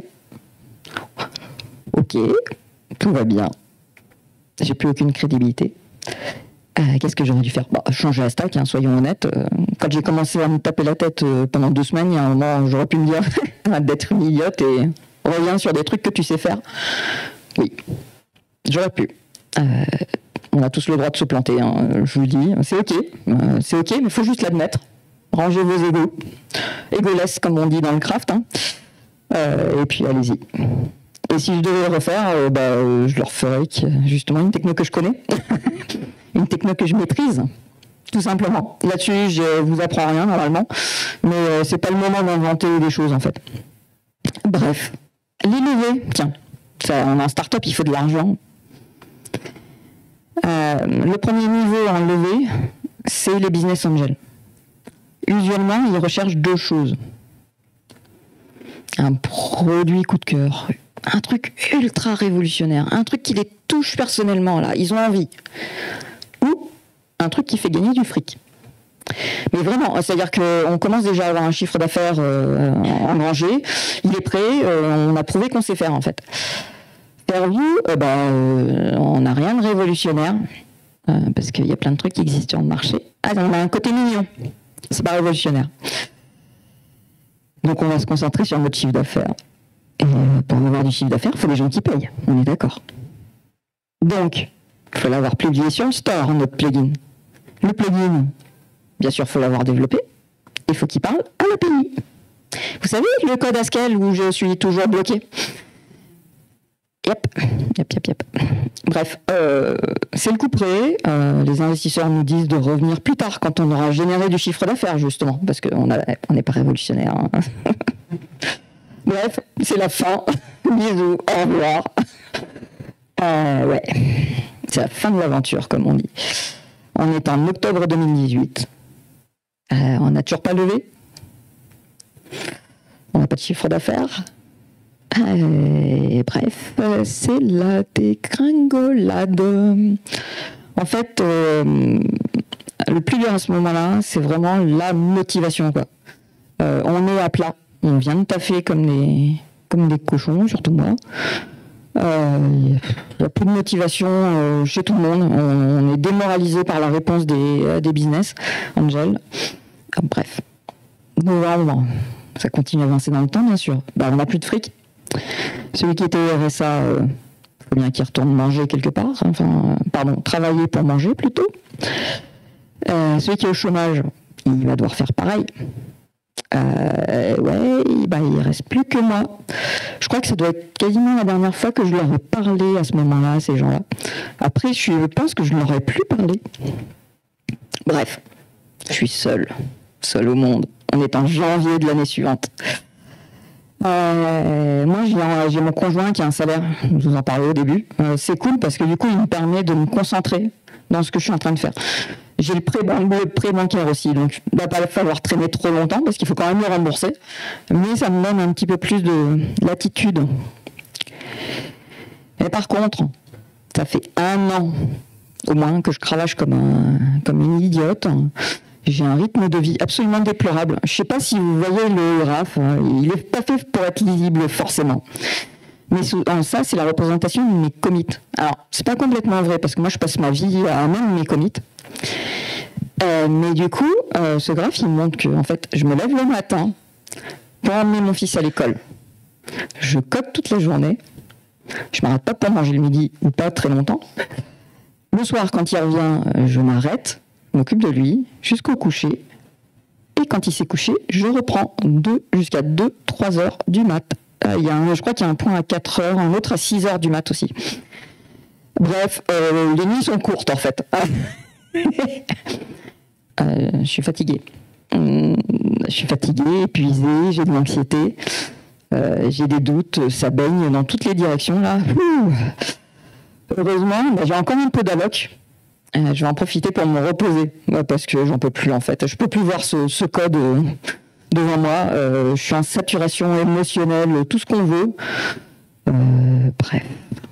Ok, tout va bien. J'ai plus aucune crédibilité. Qu'est-ce que j'aurais dû faire? Changer la stack, soyons honnêtes. Quand j'ai commencé à me taper la tête pendant 2 semaines, il y a un moment, j'aurais pu me dire d'être une idiote et reviens sur des trucs que tu sais faire. Oui, j'aurais pu. On a tous le droit de se planter, je vous le dis. C'est ok, mais il faut juste l'admettre. Rangez vos égos. Égoless, comme on dit dans le craft. Et puis, allez-y. Et si je devais le refaire, je le referais avec justement une techno que je connais. Une techno que je maîtrise, tout simplement. Là-dessus, je vous apprends rien, normalement. Mais c'est pas le moment d'inventer des choses, en fait. Bref. Les levées. Tiens, en start-up, il faut de l'argent. Le premier niveau en levée, c'est les business angels. Usuellement, ils recherchent 2 choses. Un produit coup de cœur, un truc ultra révolutionnaire, un truc qui les touche personnellement, là, ils ont envie. Ou un truc qui fait gagner du fric. Mais vraiment, c'est-à-dire qu'on commence déjà à avoir un chiffre d'affaires engrangé, il est prêt, on a prouvé qu'on sait faire en fait. Fairview, on n'a rien de révolutionnaire, parce qu'il y a plein de trucs qui existent sur le marché. On a un côté mignon, c'est pas révolutionnaire. Donc on va se concentrer sur notre chiffre d'affaires. Et pour avoir du chiffre d'affaires, il faut des gens qui payent, on est d'accord. Donc, il faut l'avoir publié sur le store, notre plugin. Le plugin, bien sûr, il faut l'avoir développé. Il faut qu'il parle à l'API. Vous savez, le code Haskell où je suis toujours bloqué. Yep. Bref, c'est le coup près. Les investisseurs nous disent de revenir plus tard quand on aura généré du chiffre d'affaires, justement, parce qu'on n'est pas révolutionnaire. Bref, c'est la fin. Bisous, au revoir. Ouais, c'est la fin de l'aventure, comme on dit. On est en octobre 2018. On n'a toujours pas levé. On n'a pas de chiffre d'affaires. Bref, c'est la dégringolade. En fait, le plus dur à ce moment-là, c'est vraiment la motivation, quoi. On est à plat, on vient de taffer comme des cochons, surtout moi. Il n'y a plus de motivation chez tout le monde. On est démoralisé par la réponse des business angels. Bref. Bon, ça continue à avancer dans le temps, bien sûr. On n'a plus de fric. Celui qui était au RSA, faut bien qu'il retourne manger quelque part. Travailler pour manger plutôt. Celui qui est au chômage, il va devoir faire pareil. Il reste plus que moi. Je crois que ça doit être quasiment la dernière fois que je leur ai parlé à ce moment-là, à ces gens-là. Après, je pense que je ne leur ai plus parlé. Bref, je suis seul au monde. On est en janvier de l'année suivante. Moi, j'ai mon conjoint qui a un salaire, je vous en parlais au début. C'est cool parce que du coup, il me permet de me concentrer dans ce que je suis en train de faire. J'ai le prêt bancaire aussi, donc il ne va pas falloir traîner trop longtemps parce qu'il faut quand même le rembourser. Mais ça me donne un petit peu plus de latitude. Et par contre, ça fait 1 an au moins que je cravache comme une idiote. J'ai un rythme de vie absolument déplorable. Je ne sais pas si vous voyez le graphe, il n'est pas fait pour être lisible forcément. Mais ça, c'est la représentation de mes commits. Alors, c'est pas complètement vrai, parce que moi, je passe ma vie à même mes commits. Mais du coup, ce graphe, il me montre que, en fait, je me lève le matin pour emmener mon fils à l'école. Je code toute la journée. Je m'arrête pas pour manger le midi, ou pas très longtemps. Le soir, quand il revient, je m'arrête, m'occupe de lui, jusqu'au coucher. Et quand il s'est couché, je reprends jusqu'à 2-3 heures du mat'. Je crois qu'il y a un point à 4 heures, un autre à 6 heures du mat' aussi. Bref, les nuits sont courtes en fait. Je suis fatiguée. Épuisée, j'ai de l'anxiété, j'ai des doutes, ça baigne dans toutes les directions là. Heureusement, j'ai encore un peu d'alloc. Je vais en profiter pour me reposer, parce que j'en peux plus en fait. Je peux plus voir ce code devant moi. Je suis en saturation émotionnelle, tout ce qu'on veut. Bref.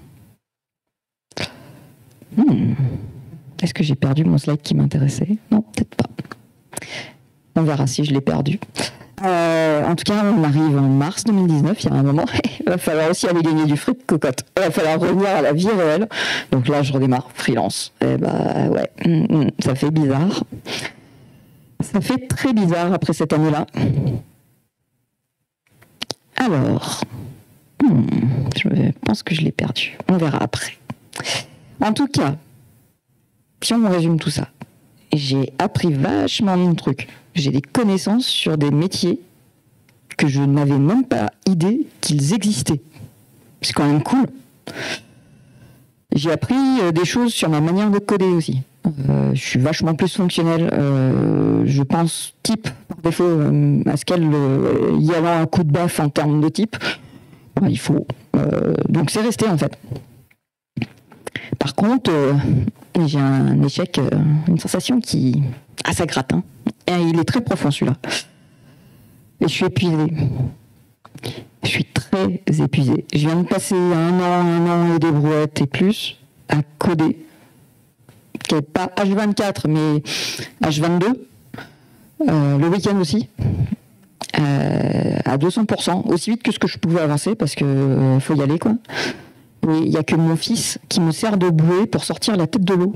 Est-ce que j'ai perdu mon slide qui m'intéressait? Non, peut-être pas. On verra si je l'ai perdu. En tout cas, on arrive en mars 2019, il y a un moment, il va falloir aussi aller gagner du fric, cocotte. Il va falloir revenir à la vie réelle. Donc là, je redémarre freelance. Ça fait bizarre. Ça fait très bizarre après cette année-là. Alors, je pense que je l'ai perdu. On verra après. En tout cas, si on résume tout ça, j'ai appris vachement de trucs. J'ai des connaissances sur des métiers que je n'avais même pas idée qu'ils existaient. C'est quand même cool. J'ai appris des choses sur ma manière de coder aussi. Je suis vachement plus fonctionnel. Je pense type par défaut à ce qu'elle y a un coup de baffe en termes de type. Il faut. Donc c'est resté en fait. Par contre, j'ai un échec, une sensation qui... Ah, ça gratte, hein. Et il est très profond celui-là. Et je suis épuisée. Je suis très épuisée. Je viens de passer 1 an et des brouettes et plus à coder. Pas H24, mais H22. Le week-end aussi. À 200%. Aussi vite que ce que je pouvais avancer, parce que faut y aller, quoi. Mais il n'y a que mon fils qui me sert de bouée pour sortir la tête de l'eau.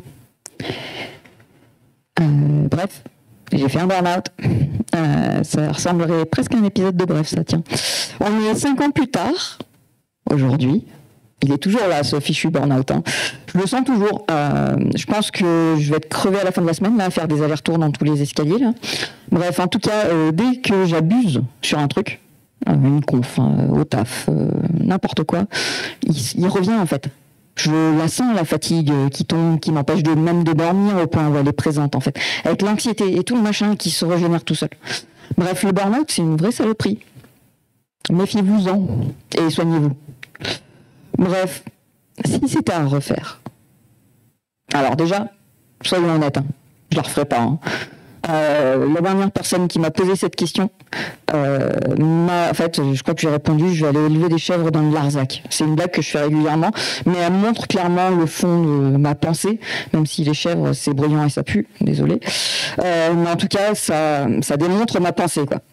Bref, j'ai fait un burn-out. Ça ressemblerait presque à un épisode de Bref, ça, tiens. On est 5 ans plus tard, aujourd'hui. Il est toujours là, ce fichu burn-out. Hein. Je le sens toujours. Je pense que je vais être crevé à la fin de la semaine, là, à faire des allers-retours dans tous les escaliers. Là. Bref, en tout cas, dès que j'abuse sur un truc, une conf, au taf, n'importe quoi, il revient en fait. Je la sens, la fatigue qui tombe, qui m'empêche même de dormir au point où elle est présente en fait. Avec l'anxiété et tout le machin qui se régénère tout seul. Bref, le burn-out, c'est une vraie saloperie. Méfiez-vous-en et soignez-vous. Bref, si c'était à refaire. Alors déjà, soyons honnêtes, je ne la referai pas. La dernière personne qui m'a posé cette question, en fait, je crois que j'ai répondu, je vais aller élever des chèvres dans le Larzac. C'est une blague que je fais régulièrement, mais elle montre clairement le fond de ma pensée, même si les chèvres, c'est bruyant et ça pue, désolé. Mais en tout cas, ça démontre ma pensée, quoi.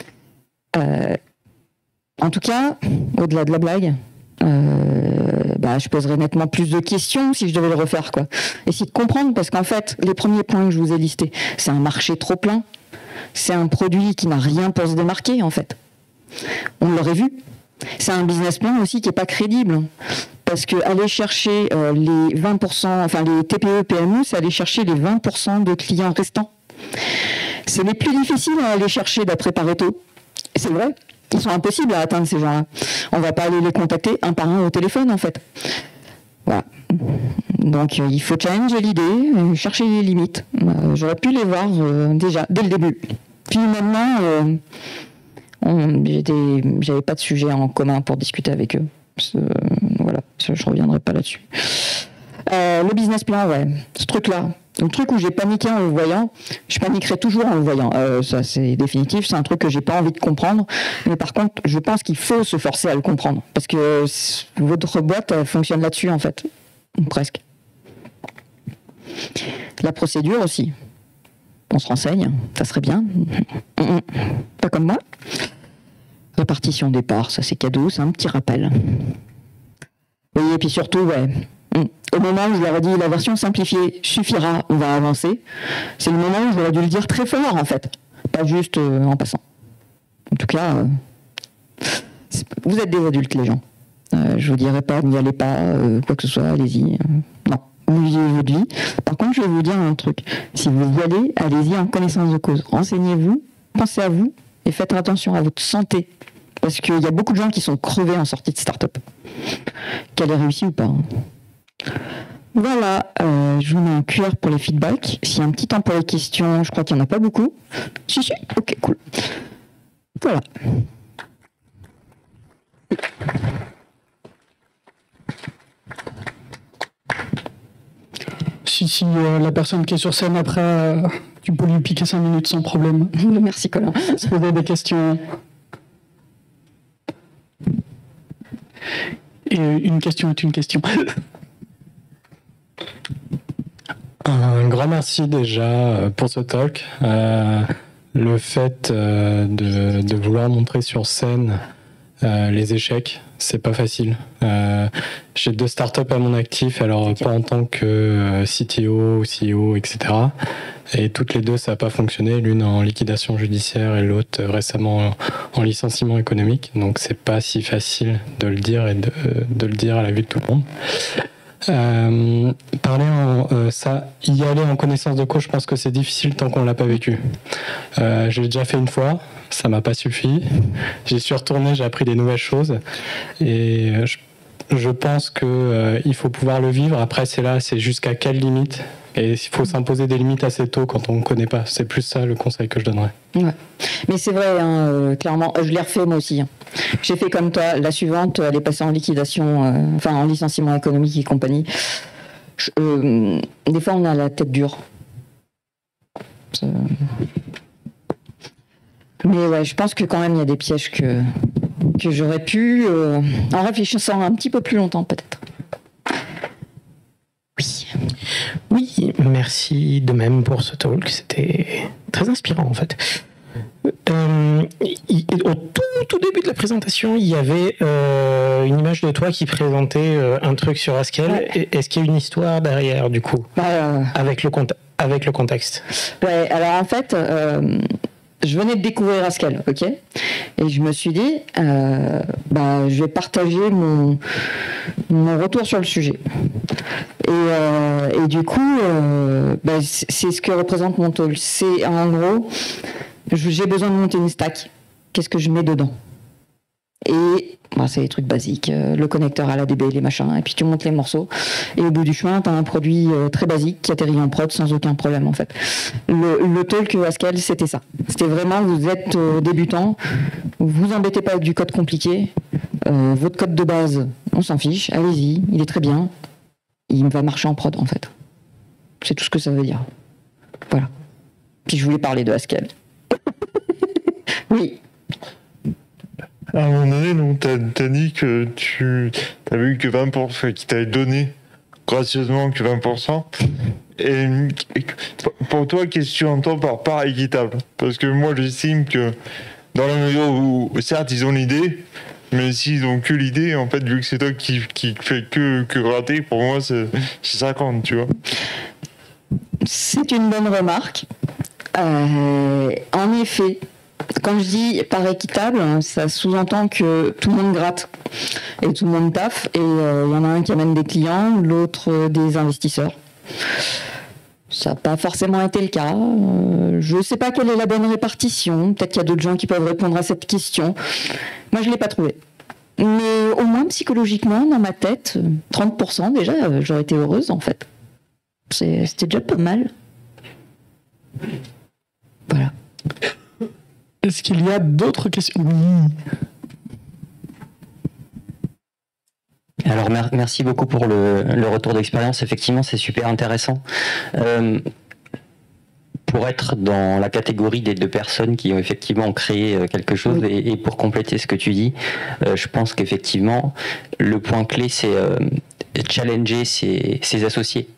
En tout cas, au-delà de la blague, je poserais nettement plus de questions si je devais le refaire, quoi. Essayer de comprendre, parce qu'en fait, les premiers points que je vous ai listés, c'est un marché trop plein, c'est un produit qui n'a rien pour se démarquer, en fait. On l'aurait vu. C'est un business plan aussi qui n'est pas crédible, parce que aller chercher les 20%, enfin les TPE, PME, c'est aller chercher les 20% de clients restants. C'est les plus difficiles à aller chercher d'après Pareto. C'est vrai. Ils sont impossibles à atteindre, ces gens-là. On ne va pas aller les contacter un par un au téléphone, en fait. Voilà. Donc, il faut challenger l'idée, chercher les limites. J'aurais pu les voir déjà, dès le début. Puis maintenant, j'avais pas de sujet en commun pour discuter avec eux. Voilà, je ne reviendrai pas là-dessus. Le business plan, ouais, ce truc-là. Le truc où j'ai paniqué en le voyant, je paniquerai toujours en le voyant. Ça, c'est définitif, c'est un truc que j'ai pas envie de comprendre. Mais par contre, je pense qu'il faut se forcer à le comprendre. Parce que votre boîte, elle fonctionne là-dessus, en fait. Ou presque. La procédure aussi. On se renseigne, ça serait bien. Pas comme moi. Répartition des parts, ça c'est cadeau, c'est un petit rappel. Oui, et puis surtout, ouais. Au moment où je leur ai dit la version simplifiée suffira, on va avancer, c'est le moment où j'aurais dû le dire très fort en fait, pas juste en passant. En tout cas, vous êtes des adultes les gens. Je vous dirai pas n'y allez pas, quoi que ce soit, allez-y. Non, vous vivez votre vie. Par contre, je vais vous dire un truc. Si vous y allez, allez-y en connaissance de cause. Renseignez-vous, pensez à vous et faites attention à votre santé. Parce qu'il y a beaucoup de gens qui sont crevés en sortie de start-up. Qu'elle ait réussi ou pas. Voilà, je vous mets un QR pour les feedbacks. S'il y a un petit temps pour les questions, je crois qu'il n'y en a pas beaucoup. Si, ok, cool. Voilà. Si la personne qui est sur scène après, tu peux lui piquer 5 minutes sans problème. Merci Colin. Si vous avez des questions. Et une question est une question. Un grand merci déjà pour ce talk. Le fait de vouloir montrer sur scène les échecs, c'est pas facile. J'ai 2 startups à mon actif, alors pas en tant que CTO, CEO, etc. Et toutes les 2, ça n'a pas fonctionné. L'une en liquidation judiciaire et l'autre récemment en licenciement économique. Donc c'est pas si facile de le dire et de le dire à la vue de tout le monde. Y aller en connaissance de cause, je pense que c'est difficile tant qu'on l'a pas vécu. J'ai déjà fait une fois, ça m'a pas suffi. J'y suis retourné, j'ai appris des nouvelles choses et je pense que il faut pouvoir le vivre. Après, c'est jusqu'à quelle limite, et il faut s'imposer des limites assez tôt quand on ne connaît pas. C'est plus ça le conseil que je donnerais. Ouais. Mais c'est vrai, clairement, je l'ai refait moi aussi. J'ai fait comme toi. La suivante, elle est passée en liquidation, en licenciement économique et compagnie. Des fois, on a la tête dure. Mais ouais, je pense que quand même, il y a des pièges que j'aurais pu, en réfléchissant un petit peu plus longtemps, peut-être. Oui, merci de même pour ce talk. C'était très inspirant, en fait. Au tout début de la présentation, il y avait une image de toi qui présentait un truc sur Haskell. Ouais. Est-ce qu'il y a une histoire derrière, du coup, avec le contexte? Ouais, alors en fait, je venais de découvrir Haskell, ok? Et je me suis dit, je vais partager mon retour sur le sujet. Et du coup, c'est ce que représente mon talk. C'est en gros, j'ai besoin de monter une stack. Qu'est-ce que je mets dedans? Et c'est des trucs basiques, le connecteur à l'ADB, les machins, et puis tu montes les morceaux. Et au bout du chemin, tu as un produit très basique qui atterrit en prod sans aucun problème en fait. Le talk Haskell, c'était ça. C'était vraiment, vous êtes débutant, vous embêtez pas avec du code compliqué, votre code de base, on s'en fiche, allez-y, il est très bien, il va marcher en prod en fait. C'est tout ce que ça veut dire. Voilà. Puis je voulais parler de Haskell. Oui. À un moment donné, donc, t'as dit que tu n'avais eu que 20%, qui t'avait donné gracieusement que 20%. Et pour toi, qu'est-ce que tu entends par part équitable? Parce que moi, j'estime que dans la mesure où, certes, ils ont l'idée, mais s'ils ont que l'idée, en fait, vu que c'est toi qui fais que gratter, pour moi, c'est 50, tu vois. C'est une bonne remarque. En effet, quand je dis par équitable, ça sous-entend que tout le monde gratte et tout le monde taffe, et il y en a un qui amène des clients, l'autre des investisseurs. Ça n'a pas forcément été le cas. Je ne sais pas quelle est la bonne répartition. Peut-être qu'il y a d'autres gens qui peuvent répondre à cette question. Moi, je ne l'ai pas trouvé. Mais au moins, psychologiquement, dans ma tête, 30% déjà, j'aurais été heureuse, en fait. C'était déjà pas mal. Voilà. Est-ce qu'il y a d'autres questions? Oui. Alors merci beaucoup pour le retour d'expérience. Effectivement, c'est super intéressant. Pour être dans la catégorie des deux personnes qui ont effectivement créé quelque chose, oui. et pour compléter ce que tu dis, je pense qu'effectivement, le point clé, c'est challenger ses associés.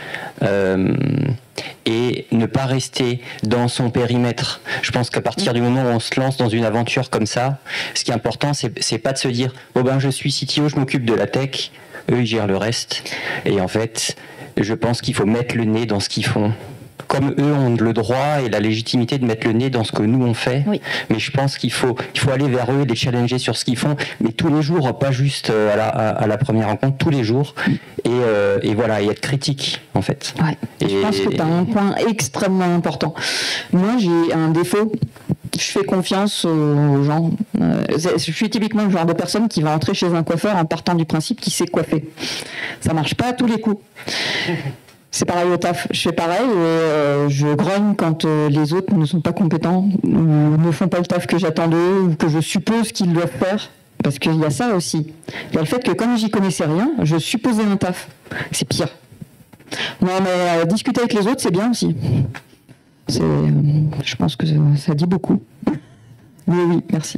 Et ne pas rester dans son périmètre. Je pense qu'à partir du moment où on se lance dans une aventure comme ça, ce qui est important, c'est pas de se dire « Bon ben je suis CTO, je m'occupe de la tech, eux ils gèrent le reste ». Et en fait, je pense qu'il faut mettre le nez dans ce qu'ils font. Comme eux ont le droit et la légitimité de mettre le nez dans ce que nous on fait, oui. Mais je pense qu'il faut aller vers eux, les challenger sur ce qu'ils font, mais tous les jours, pas juste à la première rencontre, tous les jours, et voilà, et être critique en fait. Ouais. Je pense que tu as un point extrêmement important. Moi j'ai un défaut, je fais confiance aux gens. Je suis typiquement le genre de personne qui va entrer chez un coiffeur en partant du principe qu'il sait coiffer. Ça marche pas à tous les coups. C'est pareil au taf, je fais pareil et je grogne quand les autres ne sont pas compétents ou ne font pas le taf que j'attends d'eux ou que je suppose qu'ils doivent faire. Parce qu'il y a ça aussi. Il y a le fait que comme j'y connaissais rien, je supposais un taf. C'est pire. Non mais discuter avec les autres, c'est bien aussi. Je pense que ça dit beaucoup. Mais oui, merci.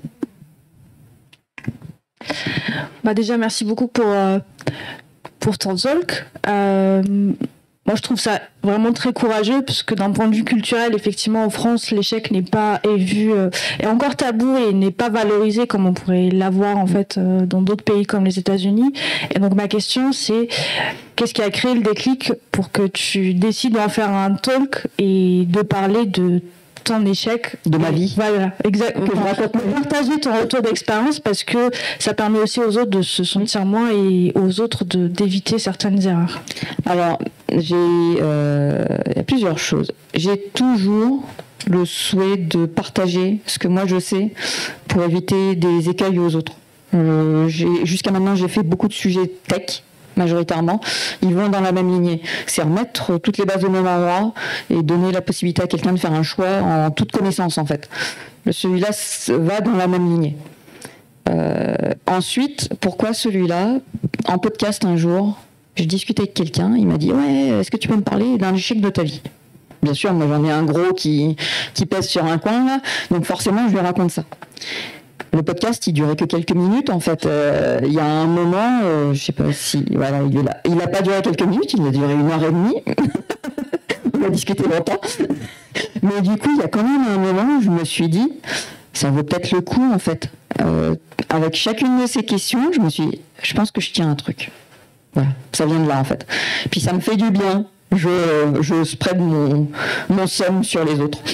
Bah déjà, merci beaucoup pour ton talk. Moi, je trouve ça vraiment très courageux, parce que d'un point de vue culturel, effectivement, en France, l'échec n'est pas vu, est encore tabou et n'est pas valorisé comme on pourrait l'avoir en fait dans d'autres pays comme les États-Unis. Et donc ma question, c'est qu'est-ce qui a créé le déclic pour que tu décides d'en faire un talk et de parler de ton échec de ma vie. Voilà, exactement. Partager ton retour d'expérience, parce que ça permet aussi aux autres de se sentir moins et aux autres d'éviter certaines erreurs. Alors, il y a plusieurs choses. J'ai toujours le souhait de partager ce que moi je sais pour éviter des écueils aux autres. Jusqu'à maintenant, j'ai fait beaucoup de sujets tech, majoritairement, ils vont dans la même lignée. C'est remettre toutes les bases au même endroit et donner la possibilité à quelqu'un de faire un choix en toute connaissance, en fait. Celui-là va dans la même lignée. Ensuite, pourquoi celui-là? En podcast, un jour, je discutais avec quelqu'un, il m'a dit « Ouais, est-ce que tu peux me parler d'un échec de ta vie ?» Bien sûr, moi j'en ai un gros qui pèse sur un coin, là, donc forcément, je lui raconte ça. Le podcast, il durait que quelques minutes, en fait. Il y a un moment, je sais pas si... Voilà, il n'a pas duré quelques minutes, il a duré 1h30. On a discuté longtemps. Mais du coup, il y a quand même un moment où je me suis dit, ça vaut peut-être le coup, en fait. Avec chacune de ces questions, je me suis dit, je pense que je tiens un truc. Voilà, ça vient de là, en fait. Puis ça me fait du bien. Je spread mon somme sur les autres.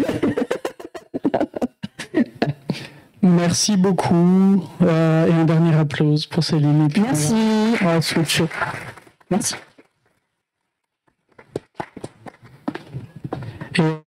Merci beaucoup. Et un dernier applause pour Céline. Merci. Merci. Et